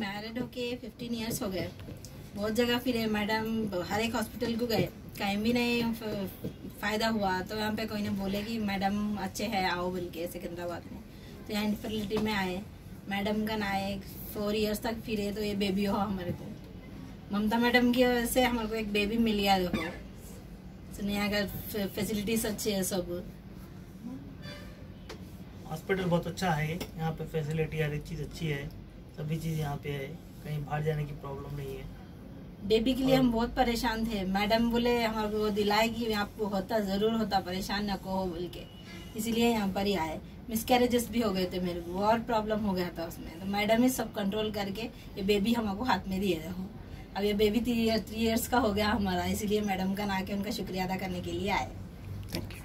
Married होके 15 years हो गए। बहुत जगह फिरे मैडम, हर एक हॉस्पिटल को गए, कहीं भी नहीं फ़ायदा हुआ। तो यहाँ पे कोई ने बोले कि मैडम अच्छे हैं, आओ बोल के सिकंदराबाद में। तो यहाँ इनफर्टिलिटी में आए, मैडम का ना आए 4 ईयर्स तक फिरे तो ये बेबी हो हमारे को। ममता मैडम की वजह से हमारे को एक बेबी मिल गया। देखो यहाँ का फैसिलिटीज अच्छी है, सब हॉस्पिटल बहुत अच्छा है। यहाँ पे फैसिलिटी हर एक चीज़ अच्छी है, सभी चीज़ यहाँ पे है, कहीं बाहर जाने की प्रॉब्लम नहीं है। बेबी के लिए हम बहुत परेशान थे। मैडम बोले हमारे को दिलाएगी, आपको होता जरूर होता, परेशान न को बोल के, इसीलिए यहाँ पर ही आए। मिसकैरेजेस भी हो गए थे मेरे को, और प्रॉब्लम हो गया था उसमें, तो मैडम ही सब कंट्रोल करके ये बेबी हमको हाथ में दिए रहो। अब ये बेबी 3 ईयर्स का हो गया हमारा, इसीलिए मैडम का ना के उनका शुक्रिया अदा करने के लिए आए। Thank you.